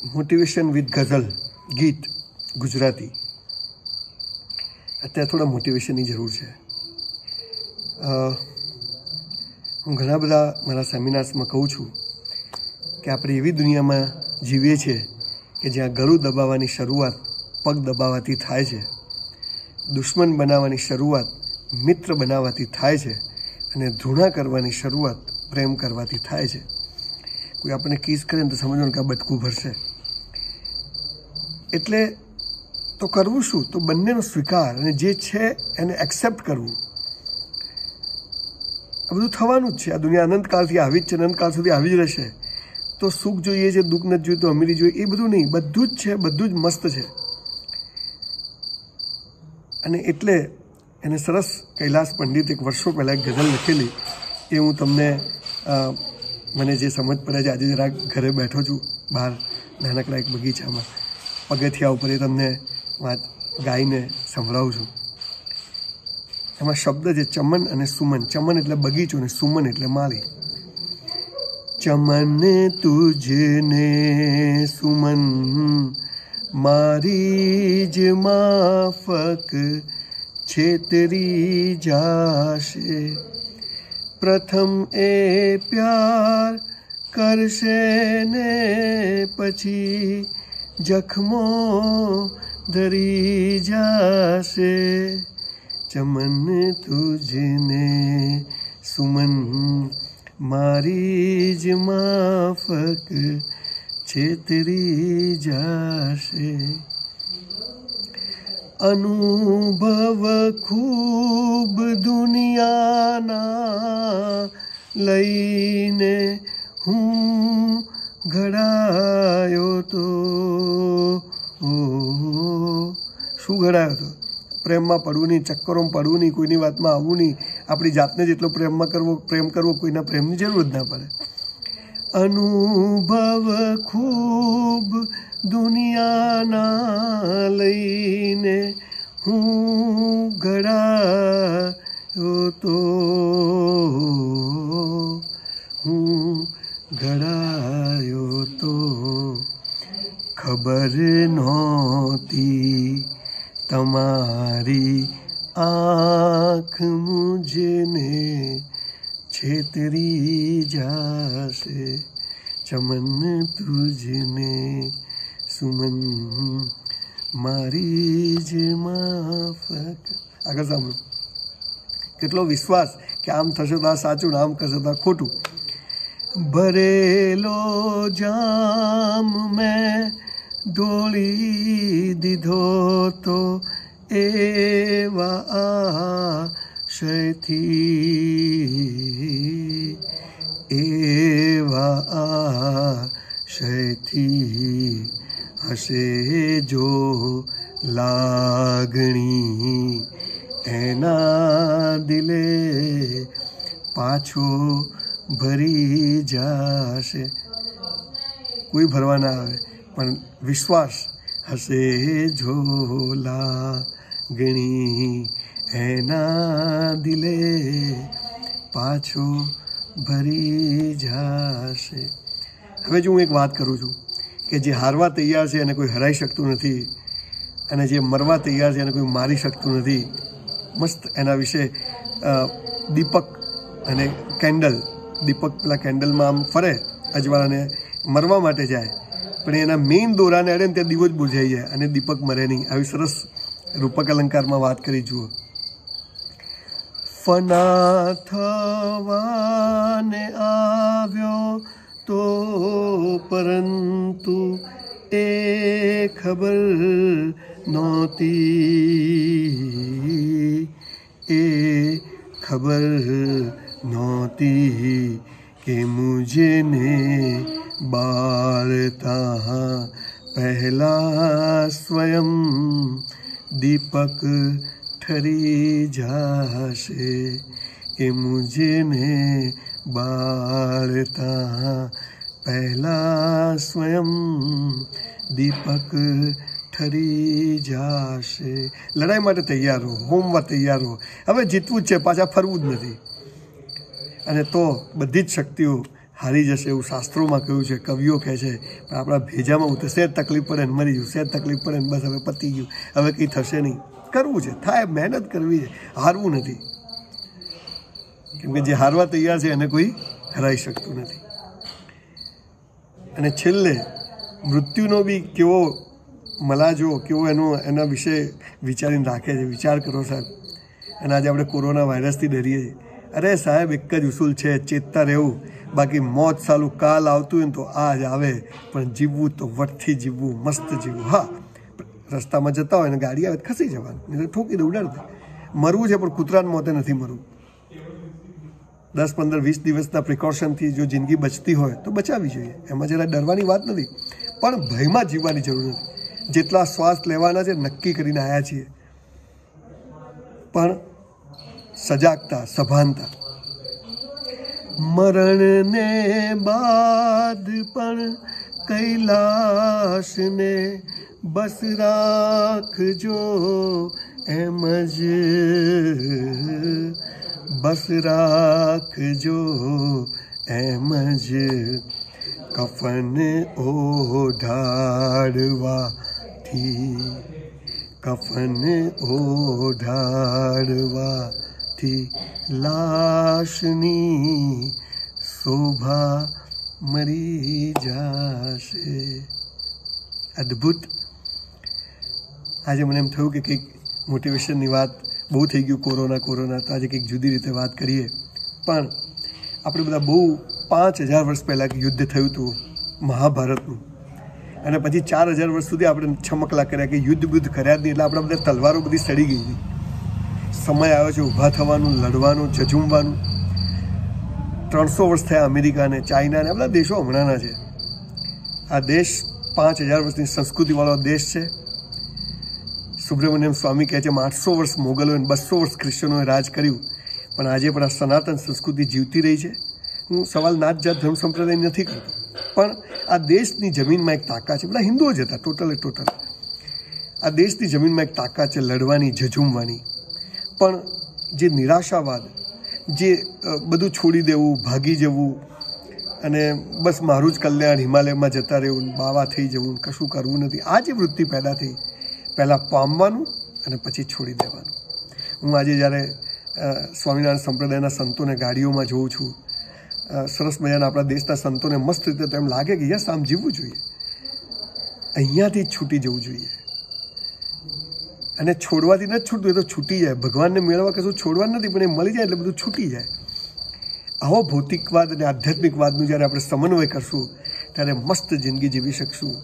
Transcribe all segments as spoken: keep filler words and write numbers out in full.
Motivation with ગઝલ, ગીત, ગુજરાતી. અત્યારે થોડા મોટિવેશનની જરૂર છે. હું ઘણા બધા મારા સેમિનાર્સમાં કહું છું કે આપણે એવી દુનિયામાં જીવીએ છીએ કે જ્યાં ગળું દબાવવાની શરૂઆત પગ દબાવવાથી થાય છે, દુશ્મન બનાવવાની શરૂઆત મિત્ર બનાવવાથી થાય છે અને ધૃણા કરવાની શરૂઆત પ્રેમ કરવાથી થાય છે. કોઈ આપણને કિસ કરે ને તો સમજવાનું કે આ બટકું ભરશે. એટલે તો કરવું શું? તો બંનેનો સ્વીકાર અને જે છે એને એક્સેપ્ટ કરવું. આ બધું થવાનું જ છે. આ દુનિયા અનંતકાળથી આવી જ છે, અનંતકાળ સુધી આવી જ રહેશે. તો સુખ જોઈએ છે, દુઃખ નથી જોઈતું, અમીરી જોઈએ, એ બધું નહીં. બધું જ છે, બધું જ મસ્ત છે. અને એટલે એને સરસ કૈલાસ પંડિત એક વર્ષો પહેલાં એક ગઝલ લખેલી, એ હું તમને મને જે સમજ પડે છે આજે જરા ઘરે બેઠો છું બહાર નાનકડા એક બગીચામાં પગથિયા ઉપર, એ તમને વાત ગાઈને સંભળાવું છું. એમાં શબ્દ છે ચમન અને સુમન. ચમન એટલે બગીચો અને સુમન એટલે માળી. ચમન તુજને સુમન મારી જ માફક છેતરી જાશે. પ્રથમ એ પ્યાર કરશે ને પછી જખમો ધરી જાશે. ચમન તુજને સુમન મારી જ માફક છેતરી જાશે. અનુભવ ખૂબ દુનિયાના લઈને હું ઘડાયો તો. શું ઘડાયો તો? પ્રેમમાં પડવું નહીં, ચક્કરોમાં પડવું નહીં, કોઈની વાતમાં આવવું નહીં, આપણી જાતને જેટલો પ્રેમમાં કરવો પ્રેમ કરવો કોઈના પ્રેમની જરૂર જ ના પડે. અનુભવ ખૂબ દુનિયાના લઈને હું ઘડાયો તો, હું ઘડાયો તો. ખબર નહોતી તમારી આંખ મુझને છેતરી જાશે. ચમન તુજને સુમન મારી જ માફક. આગળ સાંભળો. કેટલો વિશ્વાસ કે આમ થશે તો આ સાચું ને આમ કરશે તો આ ખોટું. ભરેલો જામ મેં ઢોળી દીધો તો એવા આશયથી, એવા આશયથી હશે જો લાગણી એના દિલે પાછો ભરી જાશે. કોઈ ભરવા ના આવે પણ વિશ્વાસ હશે જો લાગણી એના દિલે પાછો ભરી જાશે. હવે જો હું એક વાત કરું છું કે જે હારવા તૈયાર છે એને કોઈ હરાઈ શકતું નથી, અને જે મરવા તૈયાર છે એને કોઈ મારી શકતું નથી. મસ્ત એના વિશે દીપક અને કેન્ડલ. દીપક પેલા કેન્ડલમાં આમ ફરે અજવાળાને મરવા માટે જાય, પણ એના મેઇન દોરાને અડે ને ત્યાં દીવો જ બુઝાઈ જાય અને દીપક મરે નહીં. આવી સરસ રૂપક અલંકારમાં વાત કરી જુઓ. ફના થવાને આવ્યો તો પરંતુ એ ખબર નહોતી, એ ખબર નહોતી કે મુझને બાળતા પહેલા સ્વયં દીપક ઠરી જાશે. કે મુझને બાળતા પહેલા સ્વયં દીપક ઠરી જાશે. લડાઈ માટે તૈયાર હો, હોમવા તૈયાર હો. હવે જીતવું જ છે, પાછા ફરવું જ નથી. અને તો બધી જ શક્તિઓ હારી જશે એવું શાસ્ત્રોમાં કહ્યું છે, કવિઓ કહે છે. પણ આપણા ભેજામાં હું તો સહેજ તકલીફ પડે ને મરી ગયું, સહેજ તકલીફ પડે ને બસ હવે પતી ગયું, હવે કંઈ થશે નહીં. કરવું છે, થાય, મહેનત કરવી છે, હારવું નથી. કેમ કે જે હારવા તૈયાર છે એને કોઈ હરાઈ શકતું નથી. અને છેલ્લે મૃત્યુનો બી કેવો મલાજો, કેવો એનો એના વિશે વિચારીને રાખે છે. વિચાર કરો સાહેબ. અને આજે આપણે કોરોના વાયરસથી ડરીએ છીએ. અરે સાહેબ, એક જ ઉસૂલ છે, ચેતતા રહેવું. બાકી મોત સાલું કાલ આવતું હોય ને તો આ જ આવે, પણ જીવવું તો વટથી જીવવું, મસ્ત જીવવું. હા, રસ્તામાં જતા હોય ને ગાડી આવે ખસી જવાનું, નહીં તો ઠોકી દે, ઉડાડ દે. મરવું છે પણ કૂતરાને મોતે નથી મરવું. દસ પંદર વીસ દિવસના પ્રિકોશનથી જો જિંદગી બચતી હોય તો બચાવવી જોઈએ. એમાં જરા ડરવાની વાત નથી, પણ ભયમાં જીવવાની જરૂર નથી. જેટલા શ્વાસ લેવાના છે નક્કી કરીને આવ્યા છીએ, પણ સજાગતા, સભાનતા. મરણને બાદ પણ કૈલાશને બસ રાખજો એમ જ, બસ રાખજો એમ જ. કફન ઓઢાડવાથી, કફન ઓઢાડવાથી લાશની શોભા મરી જશે. અદ્ભુત. આજે મને એમ થયું કે કંઈક મોટિવેશનની વાત બહુ થઈ ગયું, કોરોના કોરોના તો આજે કંઈક જુદી રીતે વાત કરીએ. પણ આપણે બધા બહુ પાંચ હજાર વર્ષ પહેલાં યુદ્ધ થયું હતું મહાભારતનું, અને પછી ચાર હજાર વર્ષ સુધી આપણે છમકલા કર્યા કે યુદ્ધ બુદ્ધ કર્યા જ નહીં. એટલે આપણા બધા તલવારો બધી સડી ગઈ હતી. સમય આવ્યો છે ઊભા થવાનું, લડવાનું, ઝઝૂમવાનું. ત્રણસો વર્ષ થયા અમેરિકાને, ચાઇનાને, આ બધા દેશો હમણાંના છે. આ દેશ પાંચ હજાર વર્ષની સંસ્કૃતિવાળો દેશ છે. સુબ્રમણ્યમ સ્વામી કહે છે આઠસો વર્ષ મોગલોએ, બસો વર્ષ ક્રિશ્ચનોએ રાજ કર્યું, પણ આજે પણ આ સનાતન સંસ્કૃતિ જીવતી રહી છે. હું સવાલ નાત જાત ધર્મ સંપ્રદાય નથી કરતો, પણ આ દેશની જમીનમાં એક તાકાત છે. બધા હિન્દુઓ જ હતા ટોટલે ટોટલ. આ દેશની જમીનમાં એક તાકાત છે લડવાની, ઝઝૂમવાની. પણ જે નિરાશાવાદ, જે બધું છોડી દેવું, ભાગી જવું, અને બસ મારું જ કલ્યાણ, હિમાલયમાં જતા રહેવું, બાવા થઈ જવું, કશું કરવું નથી, આ જે વૃત્તિ પેદા થઈ, પહેલાં પામવાનું અને પછી છોડી દેવાનું. હું આજે જ્યારે સ્વામિનારાયણ સંપ્રદાયના સંતોને ગાડીઓમાં જોઉં છું, સરસ મજાના આપણા દેશના સંતોને મસ્ત રીતે તો એમ લાગે કે યસ આમ જીવવું જોઈએ, અહીંયાથી જ છૂટી જવું જોઈએ. અને છોડવાથી ન જ છૂટતું, એ તો છૂટી જાય. ભગવાનને મેળવવા કશું છોડવાનું નથી, પણ એ મળી જાય એટલે બધું છૂટી જાય. આવો ભૌતિકવાદ અને આધ્યાત્મિકવાદનું જ્યારે આપણે સમન્વય કરશું ત્યારે મસ્ત જિંદગી જીવી શકશું.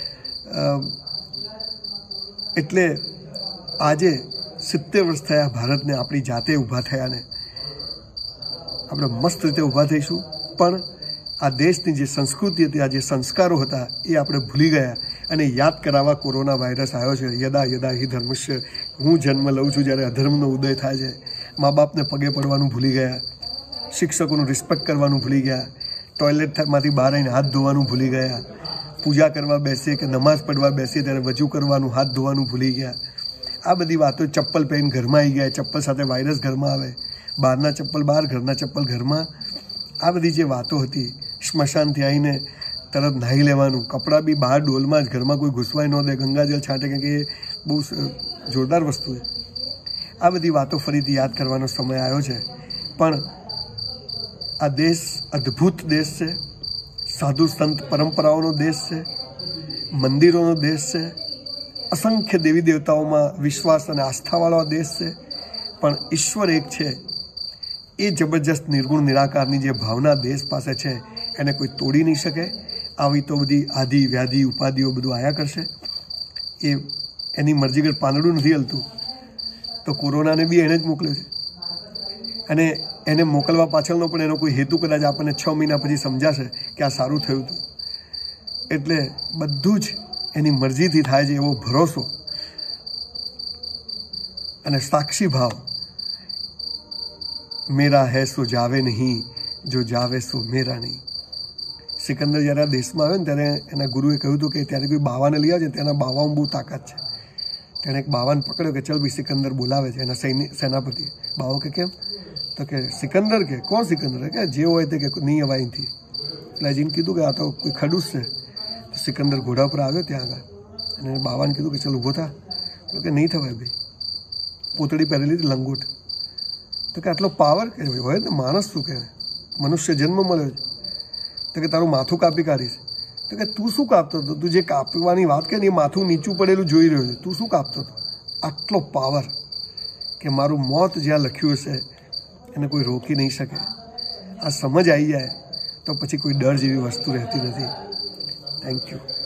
એટલે આજે સિત્તેર વર્ષ થયા ભારતને આપણી જાતે ઊભા થયાને, આપણે મસ્ત રીતે ઊભા થઈશું. પણ આ દેશની જે સંસ્કૃતિ હતી, આ જે સંસ્કારો હતા, એ આપણે ભૂલી ગયા. અને યાદ કરાવવા કોરોના વાયરસ આવ્યો છે. યદા યદા હિ ધર્મસ્ય, હું જન્મ લઉં છું જ્યારે અધર્મનો ઉદય થાય છે. મા બાપને પગે પડવાનું ભૂલી ગયા, શિક્ષકોનું રિસ્પેક્ટ કરવાનું ભૂલી ગયા, ટોયલેટમાંથી બહાર આવીને હાથ ધોવાનું ભૂલી ગયા, પૂજા કરવા બેસીએ કે નમાઝ પડવા બેસીએ ત્યારે વજૂ કરવાનું, હાથ ધોવાનું ભૂલી ગયા. આ બધી વાતો, ચપ્પલ પહેરીને ઘરમાં આવી ગયા, ચપ્પલ સાથે વાયરસ ઘરમાં આવે, બહારના ચપ્પલ બહાર, ઘરના ચપ્પલ ઘરમાં. આ બધી જે વાતો હતી, સ્મશાનથી આવીને તરત નાહી લેવાનું, કપડાં બી બહાર ડોલમાં જ, ઘરમાં કોઈ ઘૂસવાય ન દે, ગંગાજળ છાંટે, કે એ બહુ જોરદાર વસ્તુ છે. આ બધી વાતો ફરીથી યાદ કરવાનો સમય આવ્યો છે. પણ આ દેશ અદ્ભુત દેશ છે, સાધુ સંત પરંપરાઓનો દેશ છે, મંદિરોનો દેશ છે, અસંખ્ય દેવી દેવતાઓમાં વિશ્વાસ અને આસ્થાવાળો દેશ છે. પણ ઈશ્વર એક છે, એ જબરજસ્ત નિર્ગુણ નિરાકારની જે ભાવના દેશ પાસે છે એને કોઈ તોડી નહીં શકે. આવી તો બધી આધિ વ્યાધિ ઉપાધિઓ બધું આયા કરશે. એ એની મરજી આગળ પાંદડું નથી હલતું, તો કોરોનાને બી એણે જ મોકલ્યો છે. અને એને મોકલવા પાછળનો પણ એનો કોઈ હેતુ કદાચ આપણને છ મહિના પછી સમજાશે કે આ સારું થયું હતું. એટલે બધું જ એની મરજીથી થાય છે એવો ભરોસો અને સાક્ષી ભાવ. મેરા હૈ સો જાવે નહીં, જો જાવે સો મેરા નહીં. સિકંદર જ્યારે આ દેશમાં આવ્યો ને ત્યારે એના ગુરુએ કહ્યું હતું કે ત્યારે કોઈ બાવાને લઈ આવજે, તેના બાવામાં બહુ તાકાત છે. તેણે એક બાવાને પકડ્યો કે ચલ ભાઈ સિકંદર બોલાવે છે, એના સૈન્ય સેનાપતિ. બાવો કે કેમ? તો કે સિકંદર કે કોણ સિકંદર? કે જે હોય તે કે નહીં અવાય અહીંથી. એટલે અજીને કીધું કે આ તો કોઈ ખડૂસ છે. તો સિકંદર ઘોડા પર આવ્યો ત્યાં આગળ અને બાવાને કીધું કે ચલ ઊભો થા. તો કે નહીં થવાય ભાઈ, પોતળી પહેરેલી હતી લંગોટ. તો કે આટલો પાવર કે હોય ને, માણસ શું કહેવાય, મનુષ્ય જન્મ મળ્યો છે. તો કે તારું માથું કાપી કાઢીશ. તો કે તું શું કાપતો હતો? તું જે કાપવાની વાત કરી ને એ માથું નીચું પડેલું જોઈ રહ્યો છે, તું શું કાપતો હતો? આટલો પાવર કે મારું મોત જ્યાં લખ્યું હશે એને કોઈ રોકી નહીં શકે. આ સમજ આવી જાય તો પછી કોઈ ડર જેવી વસ્તુ રહેતી નથી. Thank you.